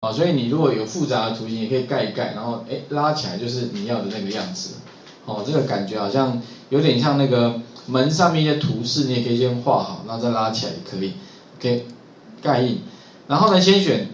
所以你如果有复杂的图形，也可以盖一盖，然后拉起来就是你要的那个样子。这个感觉好像有点像那个门上面一些图示，你也可以先画好，然后再拉起来也可以。OK， 盖印，然后呢，先选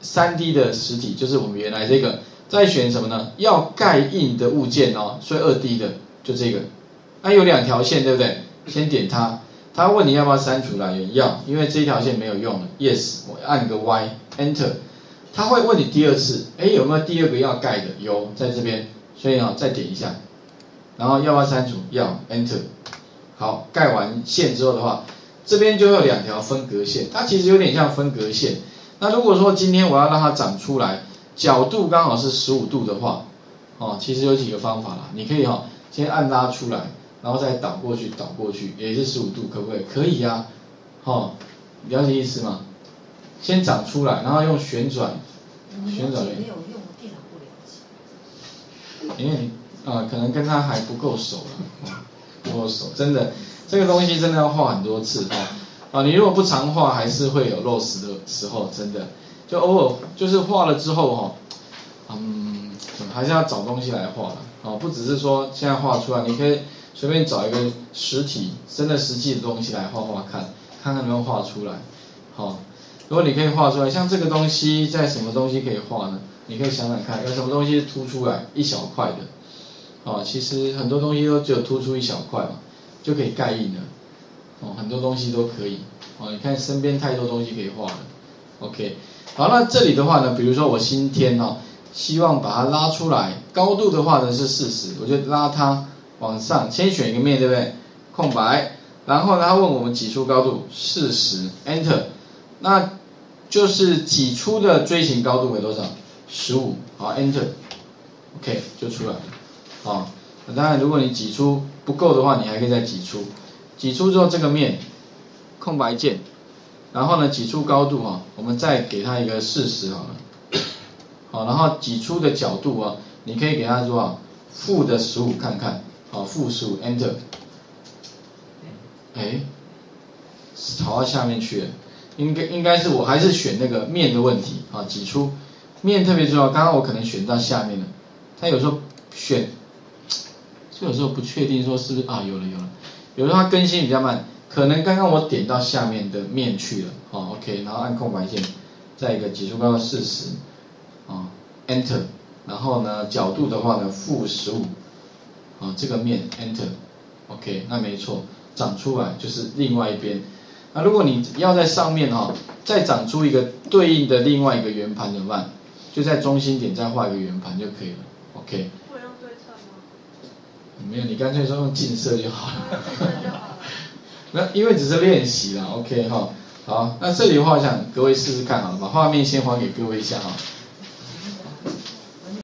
3D 的实体，就是我们原来这个，再选什么呢？要盖印的物件所以 2D 的就这个，有2条线，对不对？先点它，它问你要不要删除来源，要，因为这一条线没有用了 ，Yes， 我按个 Y，Enter， 它会问你第二次，有没有第二个要盖的？有，在这边，所以再点一下，然后要不要删除？要 ，Enter， 好，盖完线之后的话，这边就有2条分隔线，它其实有点像分隔线。那如果说今天我要让它长出来，角度刚好是15度的话，其实有几个方法啦，你可以先按拉出来，然后再倒过去，也是15度，可不可以？可以啊，了解意思吗？先长出来，然后用旋转。 没有用，电脑不了解。 因为你可能跟他还不够熟了，不够熟，真的，这个东西真的要画很多次你如果不常画，还是会有漏失的时候，真的，就偶尔就是画了之后还是要找东西来画了不只是说现在画出来，你可以随便找一个实体，真的实际的东西来画画看看能不能画出来。如果你可以画出来，像这个东西在什么东西可以画呢？你可以想想看，有什么东西凸出来一小块的其实很多东西都只有突出一小块嘛，就可以盖印了很多东西都可以你看身边太多东西可以画了。OK， 好，那这里的话呢，比如说我今天希望把它拉出来，高度的话呢是40，我就拉它往上，先选一个面，对不对？空白，然后呢他问我们挤出高度40 Enter， 那就是挤出的锥形高度为多少？15，好 Enter， OK 就出来了当然如果你挤出不够的话，你还可以再挤出，挤出之后这个面空白键，然后呢挤出高度我们再给它一个40好了，然后挤出的角度你可以给它多少？负的15看看，负15 Enter， 跑到下面去了，应该是我还是选那个面的问题挤出面特别重要，刚刚我可能选到下面了，它有时候选，就有时候不确定说是不是有了，有时候它更新比较慢，可能刚刚我点到下面的面去了OK， 然后按空白键，再一个挤出高度40Enter， 然后呢角度的话呢负15这个面 Enter OK， 那没错，长出来就是另外一边。那如果你要在上面再长出一个对应的另外一个圆盘怎么办？就在中心点再画一个圆盘就可以了 OK。 不用对称吗？ 没有，你干脆说用近色就好了那因为只是练习啦 OK 好，那这里的话想各位试试看好了，把画面先还给各位一下